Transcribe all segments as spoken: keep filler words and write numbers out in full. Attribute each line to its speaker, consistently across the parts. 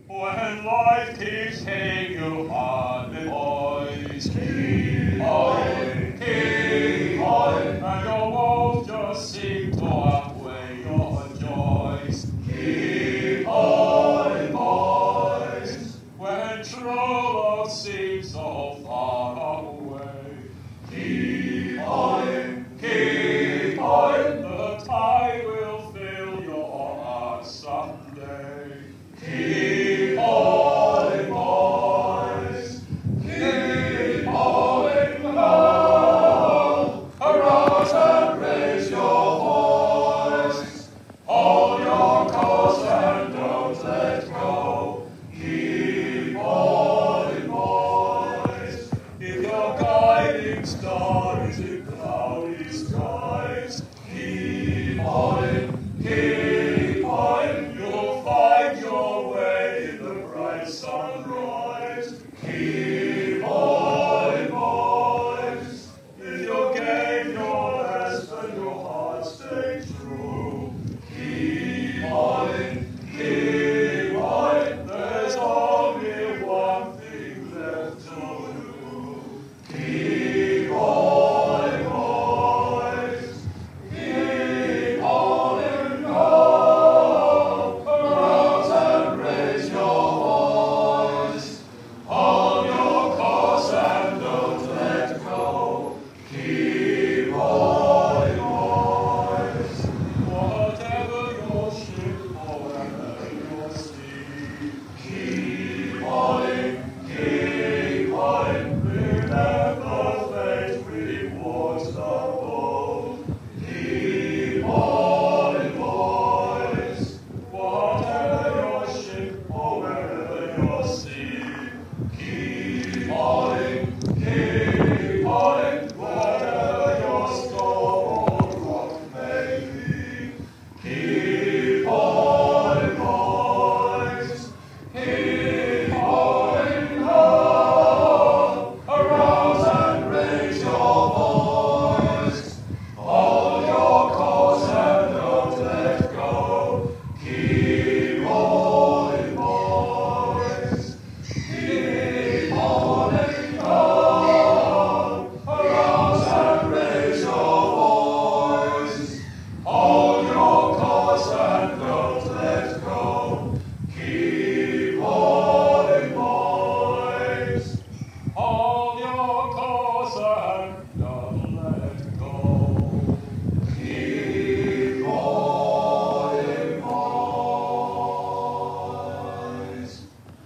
Speaker 1: When life keeps hitting you hard, boys, keep on, keep on, and your woes just seem to outweigh your joys. Keep on, boys, when true love seems so far away. Keep on, keep on, the tide will fill your heart someday. Keep on, boys, keep on, go, arouse and raise your voice, hold your course and don't let go. Keep on, boys, if your guiding star is in cloudy skies, keep on, keep on, you'll find your way in the bright sunrise. Keep on, boys, if you gave your best and your heart stayed true. Keep on, keep on, there's only one thing left to do. Keep on, boys, keep on and go, arouse and raise your voice, hold your course and don't let go. Keep on, boys, whatever your ship or wherever your sea. Keep on, keep on, remember fate rewards the bold. Keep on, boys, whatever your ship or wherever your sea. Keep on, keep on, whatever your storm or rock may be. Keep on, boys, keep on, go, arouse and raise your voice, hold your course and don't let go. Keep on, boys, keep on and go, arouse and raise your voice, hold your course and don't let go. Keep on, boys, hold your course and don't let go. Keep on, boys.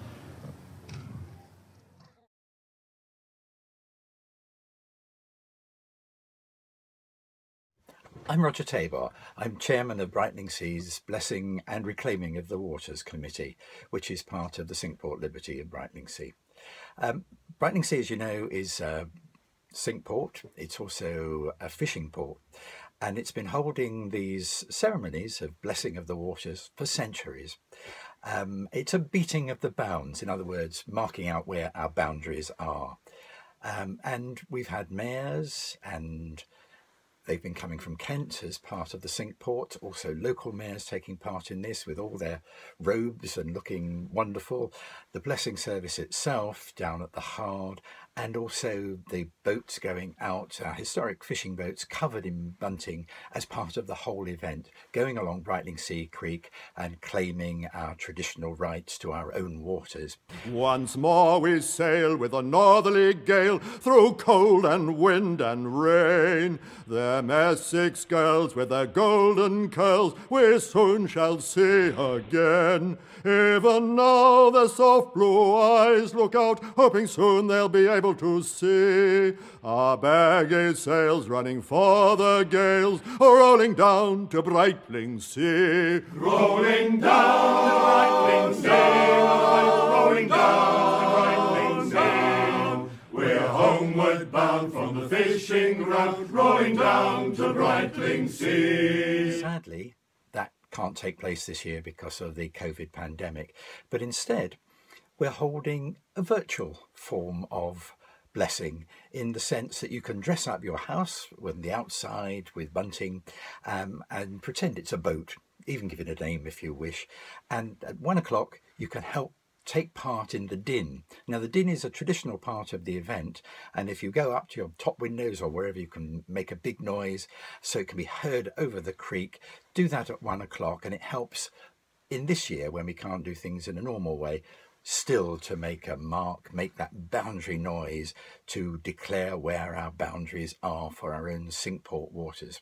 Speaker 2: I'm Roger Tabor. I'm chairman of Brightlingsea Blessing and Reclaiming of the Waters Committee, which is part of the Cinqueport Liberty of Brightlingsea. Um, Brightlingsea, as you know, is a sink port. It's also a fishing port, and it's been holding these ceremonies of blessing of the waters for centuries. Um, it's a beating of the bounds, in other words, marking out where our boundaries are. Um, and we've had mayors, and they've been coming from Kent as part of the Cinqueport, also local mayors taking part in this with all their robes and looking wonderful. The blessing service itself down at the Hard, and also the boats going out, our historic fishing boats covered in bunting as part of the whole event, going along Brightlingsea Creek and claiming our traditional rights to our own waters.
Speaker 3: Once more we sail with a northerly gale through cold and wind and rain. Them Essex girls with their golden curls we soon shall see again. Even now their soft blue eyes look out, hoping soon they'll be able to see our baggage sails running for the gales, rolling down to Brightlingsea. Rolling down to Brightlingsea, rolling down to Brightlingsea. We're homeward bound from the fishing ground, rolling down to Brightlingsea.
Speaker 2: Sadly, that can't take place this year because of the COVID pandemic, but instead we're holding a virtual form of blessing, in the sense that you can dress up your house on the outside with bunting um, and pretend it's a boat, even give it a name if you wish, and at one o'clock you can help take part in the din. Now, the din is a traditional part of the event, and if you go up to your top windows or wherever you can make a big noise so it can be heard over the creek, do that at one o'clock, and it helps in this year when we can't do things in a normal way, still to make a mark, make that boundary noise to declare where our boundaries are for our own Cinqueport waters.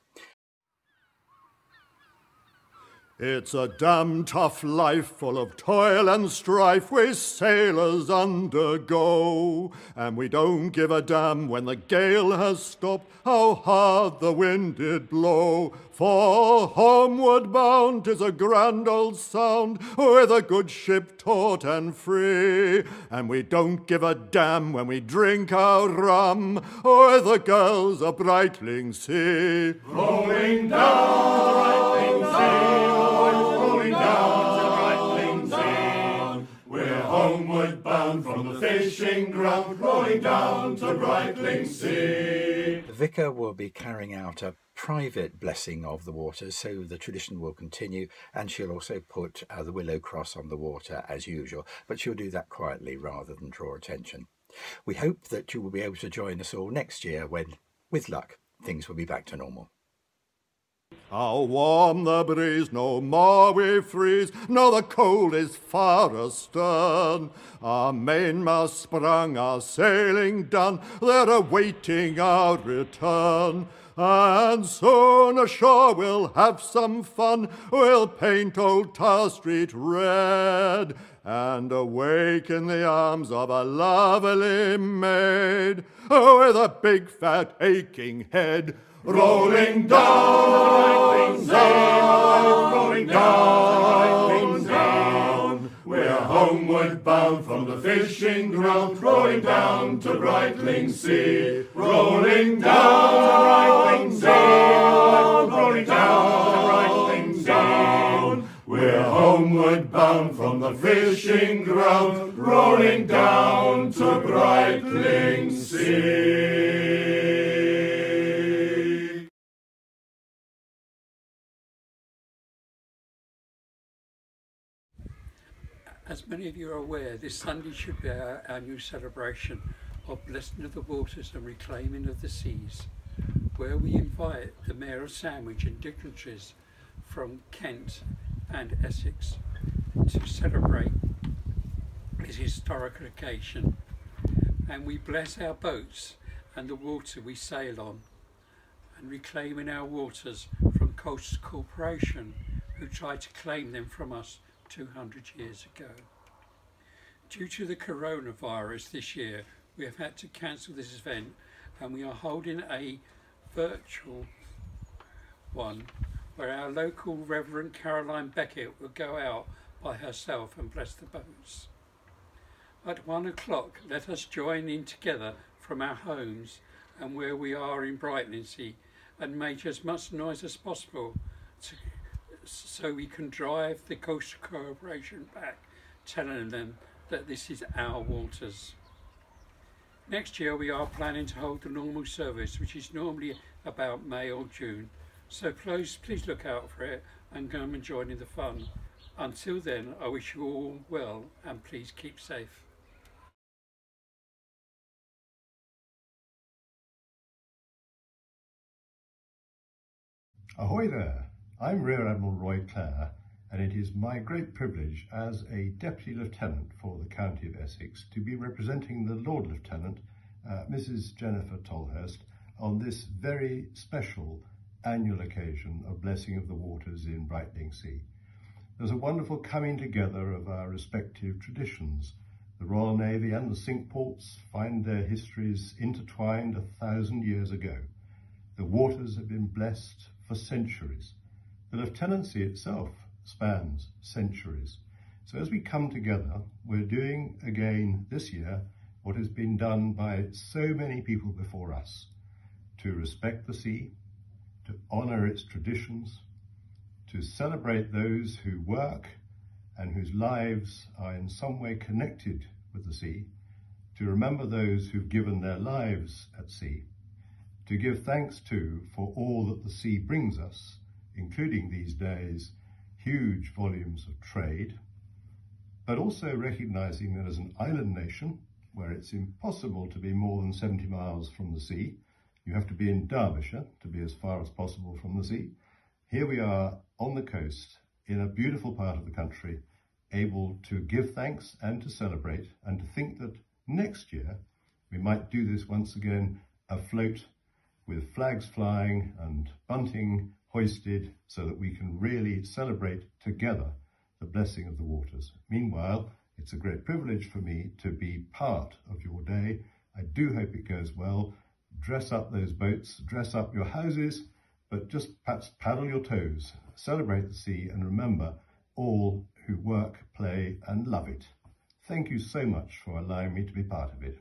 Speaker 3: It's a damn tough life full of toil and strife we sailors undergo, and we don't give a damn when the gale has stopped how hard the wind did blow. For homeward bound 'tis a grand old sound with a good ship taut and free, and we don't give a damn when we drink our rum with the girls of Brightlingsea.
Speaker 1: Rolling down Brightlingsea, rolling down to Brightlingsea. We're homeward bound from the fishing ground, rolling down to Brightlingsea.
Speaker 2: The vicar will be carrying out a private blessing of the waters, so the tradition will continue, and she'll also put uh, the willow cross on the water as usual, but she'll do that quietly rather than draw attention. We hope that you will be able to join us all next year when, with luck, things will be back to normal.
Speaker 3: How warm the breeze, no more we freeze, now the cold is far astern. Our mainmast sprung, our sailing done, they're awaiting our return. And soon ashore we'll have some fun, we'll paint old Tower Street red, and awake in the arms of a lovely maid, with a big fat aching head.
Speaker 1: Rolling down, down, rolling down, down. We're homeward bound from the fishing ground, rolling down to Brightlingsea. Rolling down, down, rolling down to Brightlingsea. We're homeward bound from the fishing ground, rolling down to Brightlingsea.
Speaker 4: As many of you are aware, this Sunday should be our annual celebration of blessing of the waters and reclaiming of the seas, where we invite the Mayor of Sandwich and dignitaries from Kent and Essex to celebrate this historical occasion, and we bless our boats and the water we sail on, and reclaiming our waters from Coastal Corporation, who tried to claim them from us two hundred years ago. Due to the coronavirus this year, we have had to cancel this event, and we are holding a virtual one where our local Reverend Caroline Beckett will go out by herself and bless the boats. At one o'clock, let us join in together from our homes and where we are in Brightlingsea, and make as much noise as possible to so we can drive the Coastal Corporation back, telling them that this is our waters. Next year we are planning to hold the normal service, which is normally about May or June, so please, please look out for it and come and join in the fun. Until then, I wish you all well, and please keep safe.
Speaker 5: Ahoy there! I'm Rear Admiral Roy Clare, and it is my great privilege as a Deputy Lieutenant for the County of Essex to be representing the Lord Lieutenant, uh, Missus Jennifer Tolhurst, on this very special annual occasion of Blessing of the Waters in Brightlingsea. There's a wonderful coming together of our respective traditions. The Royal Navy and the Cinqueports find their histories intertwined a thousand years ago. The waters have been blessed for centuries. The lieutenancy itself spans centuries. So as we come together, we're doing again this year what has been done by so many people before us: to respect the sea, to honour its traditions, to celebrate those who work and whose lives are in some way connected with the sea, to remember those who've given their lives at sea, to give thanks to for all that the sea brings us, including these days huge volumes of trade, but also recognising that as an island nation, where it's impossible to be more than seventy miles from the sea, you have to be in Derbyshire to be as far as possible from the sea. Here we are on the coast, in a beautiful part of the country, able to give thanks and to celebrate, and to think that next year we might do this once again afloat with flags flying and bunting hoisted, so that we can really celebrate together the blessing of the waters. Meanwhile, it's a great privilege for me to be part of your day. I do hope it goes well. Dress up those boats, dress up your houses, but just perhaps paddle your toes, celebrate the sea, and remember all who work, play and love it. Thank you so much for allowing me to be part of it.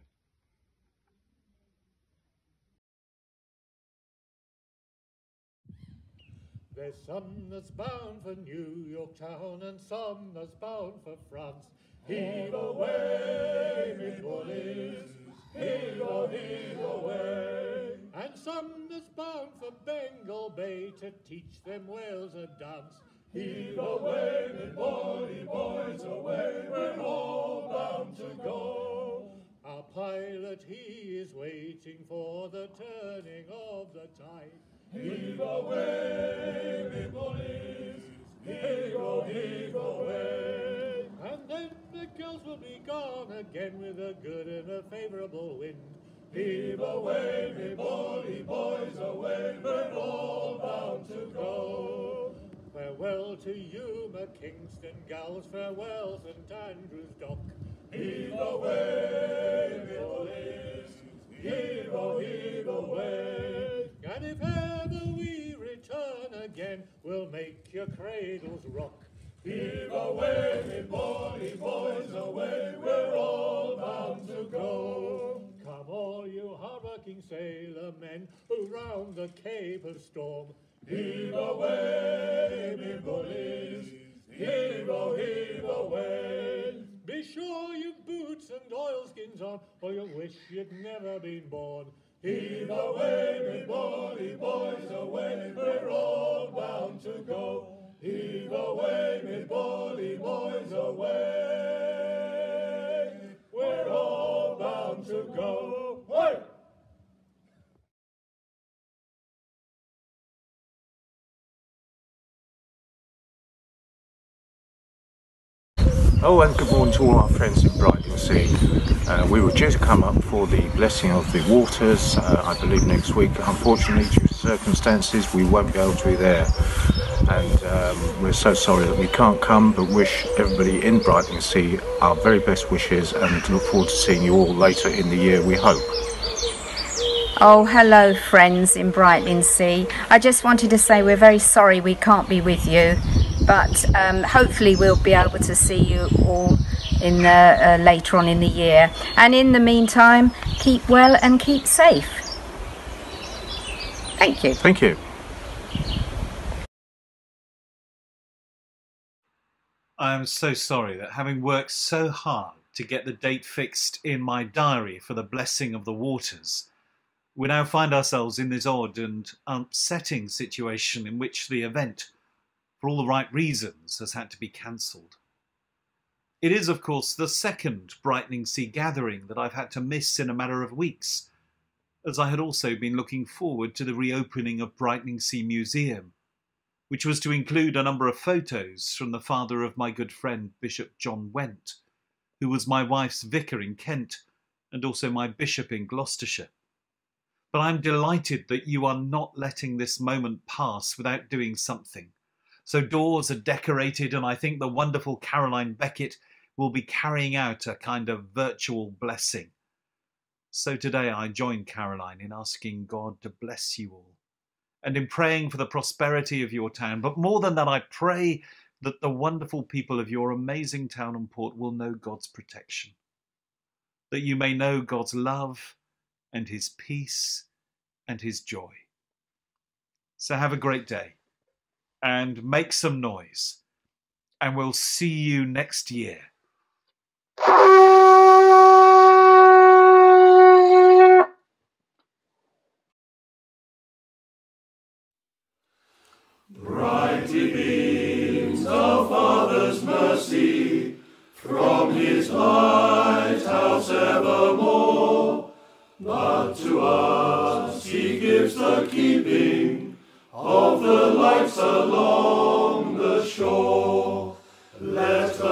Speaker 1: There's some that's bound for New York town and some that's bound for France. Heave away, me bullies, heave, oh, heave away. And some that's bound for Bengal Bay to teach them whales a dance. Heave away, me bully boys, away, we're all bound to go. Our pilot, he is waiting for the turning of the tide. Heave away, me bullies, heave, oh, heave away. And then the girls will be gone again with a good and a favourable wind. Heave away, me bully boys, away, we're all bound to go. Farewell to you, my Kingston gals, farewell St Andrew's Dock. Heave away, me bullies, heave, oh, heave away. And if ever we return again, we'll make your cradles rock. Heave away, me bully boys, away, we're all bound to go. Come all you hard-working sailor men who round the Cape of Storm. Heave away, me bullies, heave, oh, heave away. Be sure you've boots and oilskins on, or you'll wish you'd never been born. Heave away, me bully boys, away, we're all bound to go. Heave away, me bully boys, away, we're all bound to go. Away!
Speaker 6: Oh, and good morning to all our friends in Brightlingsea. Uh, we were due to come up for the blessing of the waters, uh, I believe next week. Unfortunately, due to circumstances, we won't be able to be there. And um, we're so sorry that we can't come, but wish everybody in Brightlingsea our very best wishes and look forward to seeing you all later in the year, we hope.
Speaker 7: Oh, hello friends in Brightlingsea. I just wanted to say we're very sorry we can't be with you, but um, hopefully we'll be able to see you all in the, uh, later on in the year. And in the meantime, keep well and keep safe. Thank you.
Speaker 6: Thank you.
Speaker 8: I am so sorry that having worked so hard to get the date fixed in my diary for the blessing of the waters, we now find ourselves in this odd and upsetting situation in which the event, for all the right reasons, has had to be cancelled. It is, of course, the second Brightlingsea gathering that I've had to miss in a matter of weeks, as I had also been looking forward to the reopening of Brightlingsea Museum, which was to include a number of photos from the father of my good friend Bishop John Went, who was my wife's vicar in Kent and also my bishop in Gloucestershire. But I'm delighted that you are not letting this moment pass without doing something. So doors are decorated, and I think the wonderful Caroline Beckett will be carrying out a kind of virtual blessing. So today I join Caroline in asking God to bless you all and in praying for the prosperity of your town. But more than that, I pray that the wonderful people of your amazing town and port will know God's protection, that you may know God's love and his peace and his joy. So have a great day and make some noise, and we'll see you next year.
Speaker 1: Brighty beams, our Father's mercy, from
Speaker 9: but to us he gives the keeping of the lights along the shore. Let the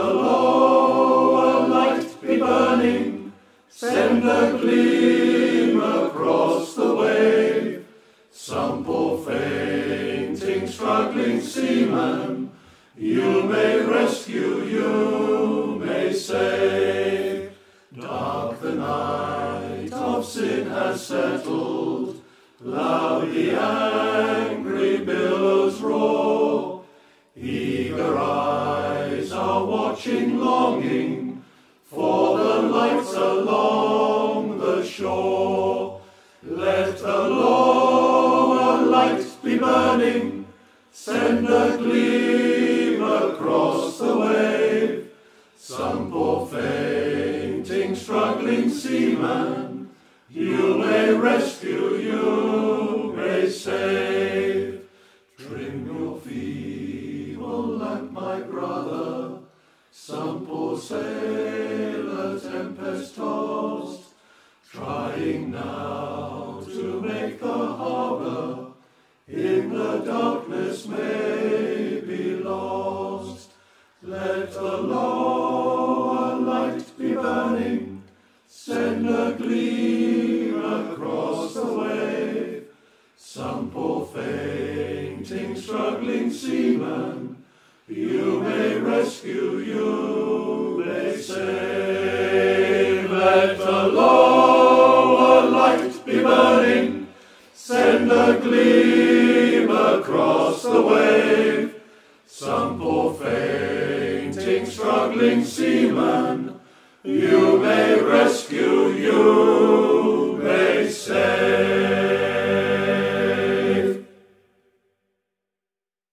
Speaker 9: lower light be burning, send a gleam across the wave. Some poor fainting, struggling seaman, you may rescue, you may save. Dark the night of sin has settled, loud the angry billows roar. Eager eyes are watching, longing for the lights along the shore. Let the lower light be burning, send a gleam across the wave. Some poor fainting, struggling seaman, you may rescue, you may save. Trim your feeble lamp, my brother, some poor sailor tempest-tossed, trying now to make the harbour, in the darkness may be lost. Let the lower light be burning, send a gleam across the wave. Some poor fainting, struggling seaman, you may rescue, you may save. Let the lower light be burning, send a gleam across the wave. Some poor fainting, struggling seaman, you may rescue, you may